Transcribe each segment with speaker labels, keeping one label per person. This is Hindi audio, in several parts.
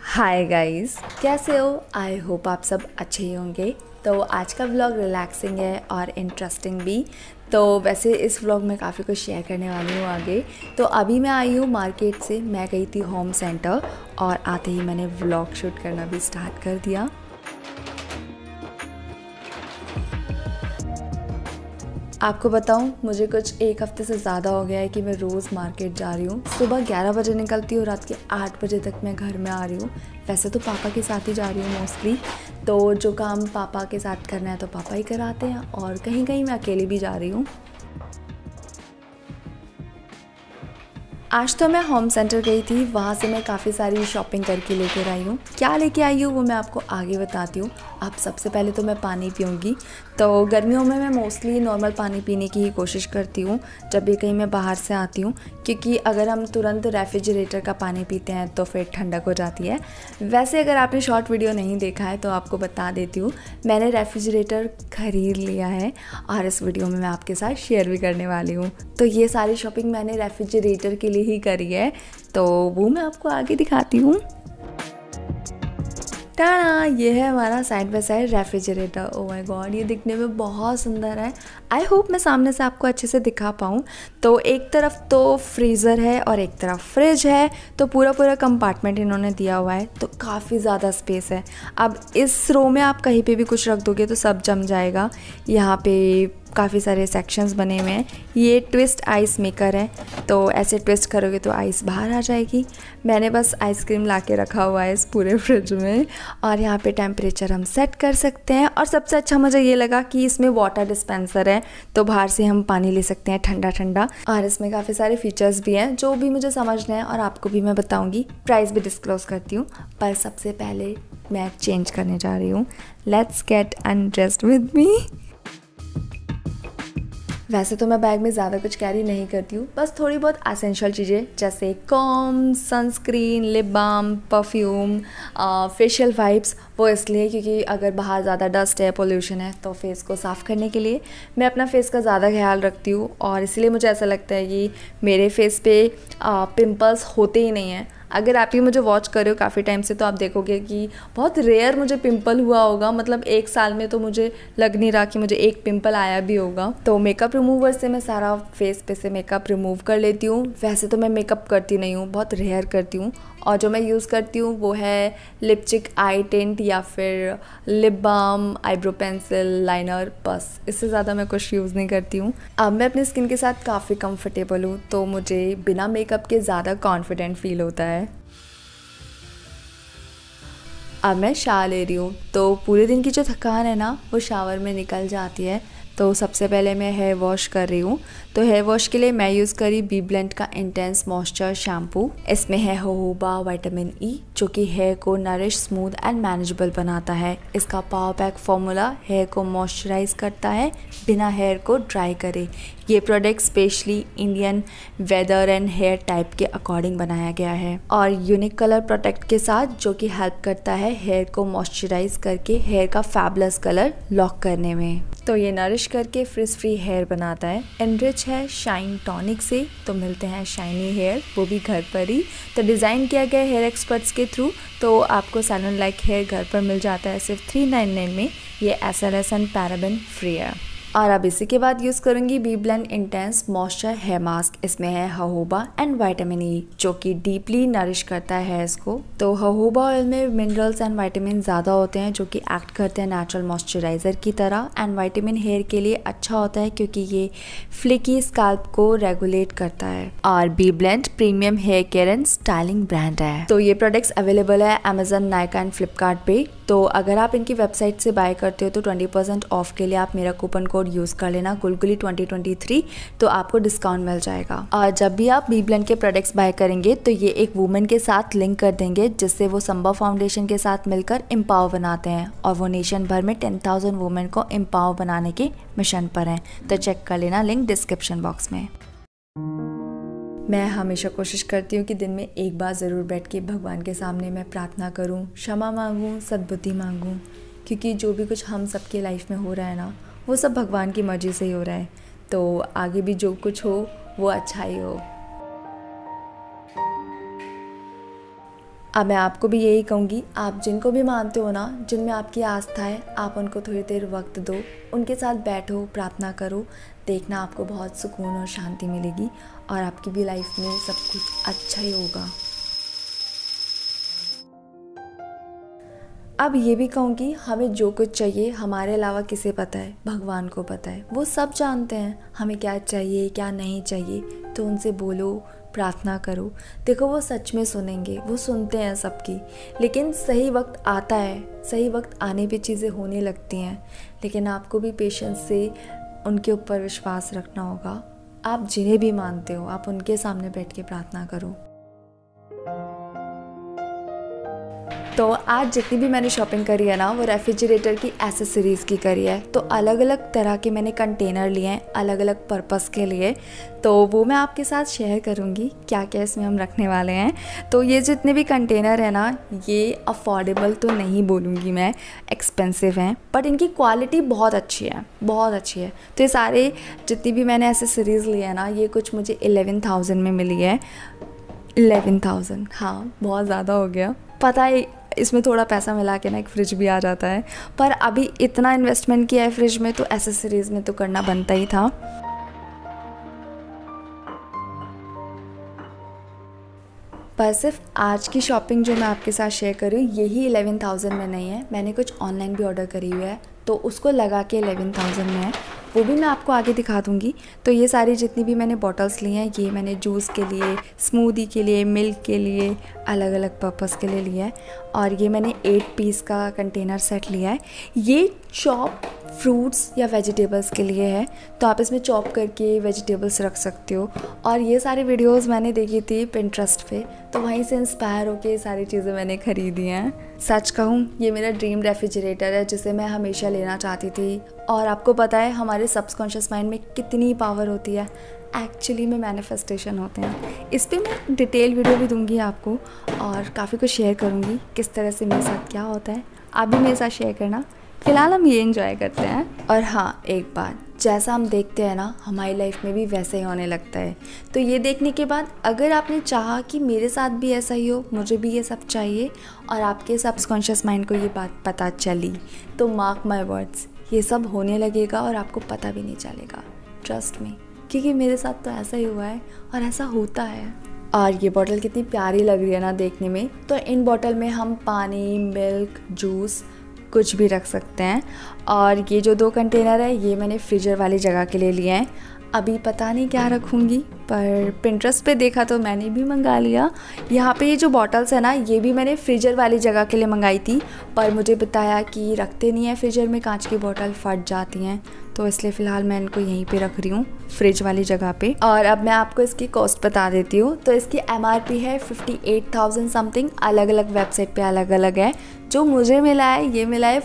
Speaker 1: हाय गाइस, कैसे हो? आई होप आप सब अच्छे ही होंगे। तो आज का व्लॉग रिलैक्सिंग है और इंटरेस्टिंग भी। तो वैसे इस व्लॉग में काफ़ी कुछ शेयर करने वाली हूँ आगे। तो अभी मैं आई हूँ मार्केट से, मैं गई थी होम सेंटर और आते ही मैंने व्लॉग शूट करना भी स्टार्ट कर दिया। आपको बताऊं, मुझे कुछ एक हफ्ते से ज़्यादा हो गया है कि मैं रोज़ मार्केट जा रही हूँ। सुबह 11 बजे निकलती हूँ, रात के 8 बजे तक मैं घर में आ रही हूँ। वैसे तो पापा के साथ ही जा रही हूँ मोस्टली, तो जो काम पापा के साथ करना है तो पापा ही कराते हैं, और कहीं कहीं मैं अकेले भी जा रही हूँ। आज तो मैं होम सेंटर गई थी, वहाँ से मैं काफ़ी सारी शॉपिंग करके लेकर आई हूँ। क्या लेके आई हूँ वो मैं आपको आगे बताती हूँ। अब सबसे पहले तो मैं पानी पीऊँगी। तो गर्मियों में मैं मोस्टली नॉर्मल पानी पीने की ही कोशिश करती हूँ जब भी कहीं मैं बाहर से आती हूँ, क्योंकि अगर हम तुरंत रेफ्रिजरेटर का पानी पीते हैं तो फिर ठंडक हो जाती है। वैसे अगर आपने शॉर्ट वीडियो नहीं देखा है तो आपको बता देती हूँ, मैंने रेफ्रिजरेटर ख़रीद लिया है और इस वीडियो में मैं आपके साथ शेयर भी करने वाली हूँ। तो ये सारी शॉपिंग मैंने रेफ्रिजरेटर के लिए ही करी है, तो वो मैं आपको आगे दिखाती हूँ। टाड़ा, ये है हमारा side by side refrigerator. Oh my god, ये दिखने में बहुत सुंदर है। आई होप मैं सामने से आपको अच्छे से दिखा पाऊँ। तो एक तरफ तो फ्रीज़र है और एक तरफ फ्रिज है, तो पूरा पूरा कंपार्टमेंट इन्होंने दिया हुआ है, तो काफ़ी ज़्यादा स्पेस है। अब इस रो में आप कहीं पे भी कुछ रख दोगे तो सब जम जाएगा। यहाँ पे काफ़ी सारे सेक्शंस बने हुए हैं। ये ट्विस्ट आइस मेकर है, तो ऐसे ट्विस्ट करोगे तो आइस बाहर आ जाएगी। मैंने बस आइसक्रीम ला के रखा हुआ है इस पूरे फ्रिज में, और यहाँ पे टेम्परेचर हम सेट कर सकते हैं। और सबसे अच्छा मुझे ये लगा कि इसमें वाटर डिस्पेंसर है, तो बाहर से हम पानी ले सकते हैं ठंडा ठंडा। और इसमें काफ़ी सारे फीचर्स भी हैं जो भी मुझे समझने हैं, और आपको भी मैं बताऊँगी। प्राइस भी डिस्क्लोज़ करती हूँ, पर सबसे पहले मैं चेंज करने जा रही हूँ। Let's get undressed with me. वैसे तो मैं बैग में ज़्यादा कुछ कैरी नहीं करती हूँ, बस थोड़ी बहुत एसेंशियल चीज़ें जैसे comb, sunscreen, lip balm, perfume, facial wipes. वो इसलिए क्योंकि अगर बाहर ज़्यादा डस्ट है, पोल्यूशन है, तो फेस को साफ़ करने के लिए मैं अपना फेस का ज़्यादा ख्याल रखती हूँ। और इसलिए मुझे ऐसा लगता है कि मेरे फेस पे पिंपल्स होते ही नहीं हैं। अगर आप ही मुझे वॉच कर रहे हो काफ़ी टाइम से तो आप देखोगे कि बहुत रेयर मुझे पिंपल हुआ होगा। मतलब एक साल में तो मुझे लग नहीं रहा कि मुझे एक पिंपल आया भी होगा। तो मेकअप रिमूवर से मैं सारा फेस पे से मेकअप रिमूव कर लेती हूँ। वैसे तो मैं मेकअप करती नहीं हूँ, बहुत रेयर करती हूँ। और जो मैं यूज़ करती हूँ वो है लिपस्टिक, आई टिंट या फिर lip balm, eyebrow pencil, liner, बस। इससे ज़्यादा मैं कुछ यूज़ नहीं करती हूँ। अब मैं अपनी स्किन के साथ काफ़ी कंफर्टेबल हूँ, तो मुझे बिना मेकअप के ज़्यादा कॉन्फिडेंट फील होता है। अब मैं शावर ले रही हूँ, तो पूरे दिन की जो थकान है ना वो शावर में निकल जाती है। तो सबसे पहले मैं हेयर वॉश कर रही हूँ। तो हेयर वॉश के लिए मैं यूज़ करी बी ब्लेंड का इंटेंस मॉइस्चर शैम्पू। इसमें है जोजोबा विटामिन ई, जो कि हेयर को नरिश, स्मूथ एंड मैनेजेबल बनाता है। इसका पावर पैक फॉर्मूला हेयर को मॉइस्चराइज करता है बिना हेयर को ड्राई करे। ये product specially Indian weather and hair type के अकॉर्डिंग बनाया गया है, और यूनिक कलर प्रोटेक्ट के साथ, जो कि हेल्प करता है हेयर को मॉइस्चराइज करके हेयर का फैबुलस कलर लॉक करने में। तो ये नरिश करके फ्रिज फ्री हेयर बनाता है। एनरिच है शाइन टॉनिक से, तो मिलते हैं शाइनी हेयर, वो भी घर पर ही। तो डिज़ाइन किया गया हेयर एक्सपर्ट्स के थ्रू, तो आपको सैलून लाइक हेयर घर पर मिल जाता है सिर्फ 399 में। ये SLS एंड पैराबेन फ्री है। और अब इसी के बाद यूज़ करूँगी B blend intense moisture hair mask. इसमें है जोजोबा एंड विटामिन ई, जो कि डीपली नरिश करता है हेयर्स को। तो जोजोबा ऑयल में मिनरल्स एंड विटामिन ज़्यादा होते हैं, जो कि एक्ट करते हैं नेचुरल मॉइस्चराइज़र की तरह। एंड विटामिन हेयर के लिए अच्छा होता है क्योंकि ये फ्लिकी स्कैल्प को रेगुलेट करता है। और B blend premium hair care and styling brand है। तो ये प्रोडक्ट्स अवेलेबल है अमेजन, नायका एंड फ्लिपकार्ट पे। तो अगर आप इनकी वेबसाइट से बाय करते हो तो 20% ऑफ के लिए आप मेरा कूपन कोड यूज़ कर लेना, गुलगुली 2023, तो आपको डिस्काउंट मिल जाएगा। और जब भी आप बी ब्लेंड के प्रोडक्ट्स बाय करेंगे तो ये एक वुमेन के साथ लिंक कर देंगे, जिससे वो संभव फाउंडेशन के साथ मिलकर एम्पावर बनाते हैं, और वो नेशन भर में 10,000 वुमेन को एम्पावर बनाने के मिशन पर हैं। तो चेक कर लेना, लिंक डिस्क्रिप्शन बॉक्स में। मैं हमेशा कोशिश करती हूँ कि दिन में एक बार ज़रूर बैठ के भगवान के सामने मैं प्रार्थना करूँ, क्षमा मांगूँ, सद्बुद्धि मांगूँ, क्योंकि जो भी कुछ हम सबके लाइफ में हो रहा है ना, वो सब भगवान की मर्ज़ी से ही हो रहा है। तो आगे भी जो कुछ हो वो अच्छा ही हो। अब मैं आपको भी यही कहूँगी, आप जिनको भी मानते हो ना, जिनमें आपकी आस्था है, आप उनको थोड़ी देर वक्त दो, उनके साथ बैठो, प्रार्थना करो, देखना आपको बहुत सुकून और शांति मिलेगी और आपकी भी लाइफ में सब कुछ अच्छा ही होगा। अब ये भी कहूँगी, हमें जो कुछ चाहिए हमारे अलावा किसे पता है? भगवान को पता है, वो सब जानते हैं हमें क्या चाहिए क्या नहीं चाहिए। तो उनसे बोलो, प्रार्थना करो, देखो वो सच में सुनेंगे, वो सुनते हैं सबकी। लेकिन सही वक्त आता है, सही वक्त आने पे चीज़ें होने लगती हैं, लेकिन आपको भी पेशेंस से उनके ऊपर विश्वास रखना होगा। आप जिन्हें भी मानते हो, आप उनके सामने बैठ के प्रार्थना करो। तो आज जितनी भी मैंने शॉपिंग करी है ना, वो रेफ्रिजरेटर की एसेसरीज़ की करी है। तो अलग अलग तरह के मैंने कंटेनर लिए हैं, अलग अलग पर्पस के लिए, तो वो मैं आपके साथ शेयर करूँगी क्या क्या इसमें हम रखने वाले हैं। तो ये जितने भी कंटेनर है ना, ये अफोर्डेबल तो नहीं बोलूँगी मैं, एक्सपेंसिव हैं, बट इनकी क्वालिटी बहुत अच्छी है, बहुत अच्छी है। तो ये सारे जितनी भी मैंने एसेसरीज़ लिए हैं ना, ये कुछ मुझे 11,000 में मिली है। 11,000, हाँ बहुत ज़्यादा हो गया, पता है। इसमें थोड़ा पैसा मिला के ना एक फ्रिज भी आ जाता है, पर अभी इतना इन्वेस्टमेंट किया है फ्रिज में, तो एसेसरीज़ में तो करना बनता ही था। पर सिर्फ आज की शॉपिंग जो मैं आपके साथ शेयर कर रही हूँ, यही 11,000 में नहीं है, मैंने कुछ ऑनलाइन भी ऑर्डर करी हुई है, तो उसको लगा के 11,000 में है, वो भी मैं आपको आगे दिखा दूँगी। तो ये सारी जितनी भी मैंने बॉटल्स ली हैं, ये मैंने जूस के लिए, स्मूदी के लिए, मिल्क के लिए, अलग अलग पर्पस के लिए लिया है। और ये मैंने 8 पीस का कंटेनर सेट लिया है। ये चॉप फ्रूट्स या वेजिटेबल्स के लिए है, तो आप इसमें चॉप करके वेजिटेबल्स रख सकते हो। और ये सारी वीडियोस मैंने देखी थी पिंटरेस्ट पे, तो वहीं से इंस्पायर होके ये सारी चीज़ें मैंने ख़रीदी हैं। सच कहूँ, ये मेरा ड्रीम रेफ्रिजरेटर है, जिसे मैं हमेशा लेना चाहती थी। और आपको पता है हमारे सबकॉन्शियस माइंड में कितनी पावर होती है, एक्चुअली में मैनिफेस्टेशन होते हैं। इस पर मैं डिटेल वीडियो भी दूंगी आपको, और काफ़ी कुछ शेयर करूँगी किस तरह से मेरे साथ क्या होता है। आप भी मेरे साथ शेयर करना। फ़िलहाल हम ये एंजॉय करते हैं। और हाँ, एक बात, जैसा हम देखते हैं ना, हमारी लाइफ में भी वैसे ही होने लगता है। तो ये देखने के बाद अगर आपने चाहा कि मेरे साथ भी ऐसा ही हो, मुझे भी ये सब चाहिए, और आपके सबकॉन्शियस माइंड को ये बात पता चली, तो मार्क माय वर्ड्स, ये सब होने लगेगा और आपको पता भी नहीं चलेगा। ट्रस्ट मी, क्योंकि मेरे साथ तो ऐसा ही हुआ है और ऐसा होता है। और ये बॉटल कितनी प्यारी लग रही है ना देखने में। तो इन बॉटल में हम पानी, मिल्क, जूस कुछ भी रख सकते हैं। और ये जो 2 कंटेनर है, ये मैंने फ्रीजर वाली जगह के लिए लिए हैं। अभी पता नहीं क्या रखूँगी, पर पिंटरेस्ट पे देखा तो मैंने भी मंगा लिया। यहाँ पे ये जो बॉटल्स है ना, ये भी मैंने फ्रीजर वाली जगह के लिए मंगाई थी, पर मुझे बताया कि रखते नहीं है फ्रीजर में, कांच की बॉटल फट जाती हैं, तो इसलिए फ़िलहाल मैं इनको यहीं पे रख रही हूँ, फ्रिज वाली जगह पे। और अब मैं आपको इसकी कॉस्ट बता देती हूँ। तो इसकी MRP है 58,000 समथिंग, अलग अलग वेबसाइट पे अलग अलग है। जो मुझे मिला है, ये मिला है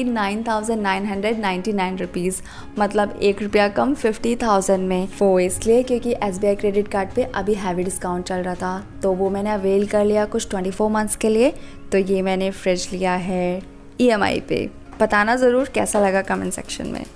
Speaker 1: 49,999 रुपीज़, मतलब 1 रुपया कम 50,000 में। वो इसलिए क्योंकि SBI क्रेडिट कार्ड पे अभी हैवी डिस्काउंट चल रहा था, तो वो मैंने अवेल कर लिया कुछ 24 मंथ्स के लिए। तो ये मैंने फ्रिज लिया है EMI पे। बताना ज़रूर कैसा लगा कमेंट सेक्शन में।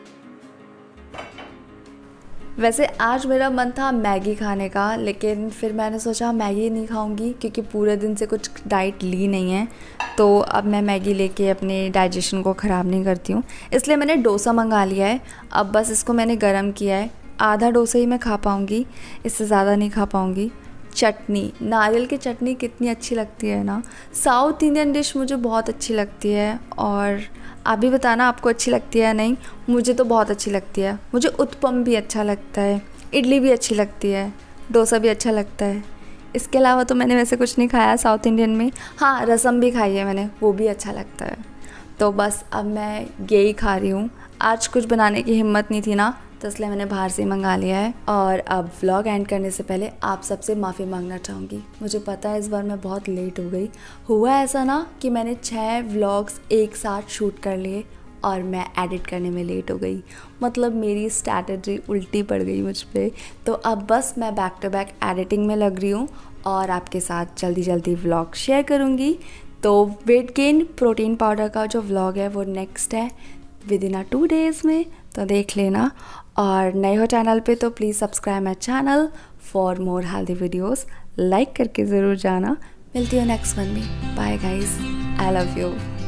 Speaker 1: वैसे आज मेरा मन था मैगी खाने का, लेकिन फिर मैंने सोचा मैगी नहीं खाऊंगी, क्योंकि पूरे दिन से कुछ डाइट ली नहीं है, तो अब मैं मैगी लेके अपने डाइजेशन को ख़राब नहीं करती हूँ। इसलिए मैंने डोसा मंगा लिया है। अब बस इसको मैंने गरम किया है, आधा डोसा ही मैं खा पाऊँगी, इससे ज़्यादा नहीं खा पाऊँगी। चटनी, नारियल की चटनी कितनी अच्छी लगती है ना। साउथ इंडियन डिश मुझे बहुत अच्छी लगती है, और आप भी बताना आपको अच्छी लगती है या नहीं। मुझे तो बहुत अच्छी लगती है। मुझे उत्पम भी अच्छा लगता है, इडली भी अच्छी लगती है, डोसा भी अच्छा लगता है। इसके अलावा तो मैंने वैसे कुछ नहीं खाया साउथ इंडियन में। हाँ, रसम भी खाई है मैंने, वो भी अच्छा लगता है। तो बस अब मैं यही खा रही हूँ। आज कुछ बनाने की हिम्मत नहीं थी ना, तो इसलिए मैंने बाहर से मंगा लिया है। और अब व्लॉग एंड करने से पहले आप सबसे माफ़ी मांगना चाहूँगी। मुझे पता है इस बार मैं बहुत लेट हो गई। हुआ ऐसा ना कि मैंने 6 व्लॉग्स एक साथ शूट कर लिए और मैं एडिट करने में लेट हो गई, मतलब मेरी स्ट्रैटेजी उल्टी पड़ गई मुझ पर। तो अब बस मैं बैक टू बैक एडिटिंग में लग रही हूँ और आपके साथ जल्दी जल्दी व्लॉग शेयर करूँगी। तो वेट गेन प्रोटीन पाउडर का जो व्लॉग है वो नेक्स्ट है विदिन 2 days में, तो देख लेना। और नए हो चैनल पे तो please subscribe my channel for more healthy videos. Like करके ज़रूर जाना, मिलती हूँ नेक्स्ट वन में। Bye guys, I love you.